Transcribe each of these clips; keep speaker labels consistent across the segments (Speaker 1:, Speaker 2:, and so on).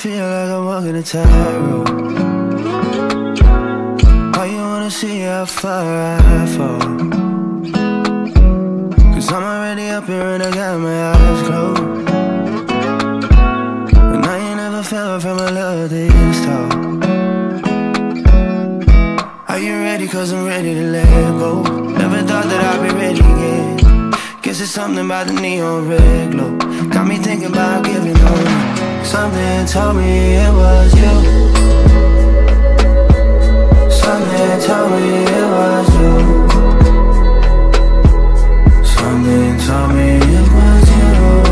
Speaker 1: feel like I'm walking a tightrope. Why you wanna see how far I fall? Cause I'm already up here and I got my eyes closed. And I ain't never felt from a love this tall. Are you ready? Cause I'm ready to let go. Never thought that I'd be ready again. Guess it's something about the neon red glow. Got me thinking about giving up. Something told me it was you. Something told me it was you. Something told me it was you.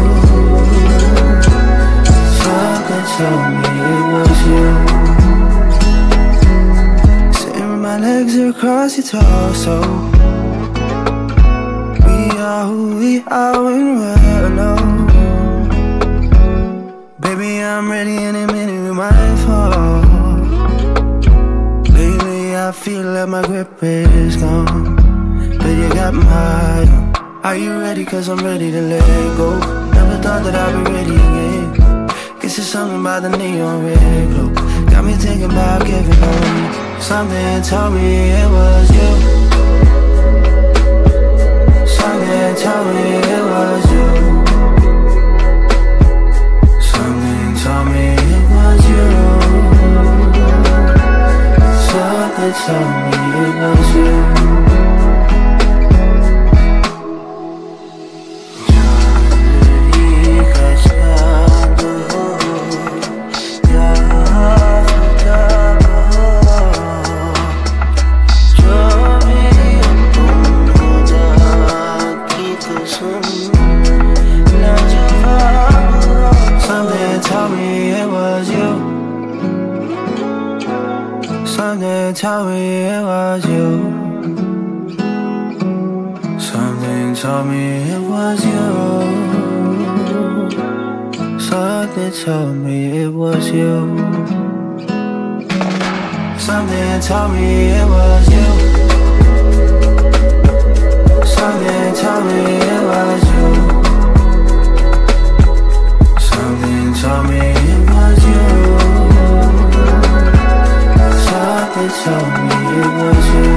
Speaker 1: Something told me it was you. Sitting with my legs across your torso. We are who we are when we're alone. Baby, I'm ready any minute we might fall. Lately I feel like my grip is gone, but you got my own. Are you ready? Cause I'm ready to let go. Never thought that I'd be ready again. Guess it's something about the neon red glow. Got me thinking about giving up. Something told me it was you. Something told me it was you. Something told me it was you. Something told me it was you. Something told me it was you. Something told me it was you. Something told me it was you. Something told me it was you. Something told me it was you. Something told me it was you. Something told me it was you. Something told me it was you.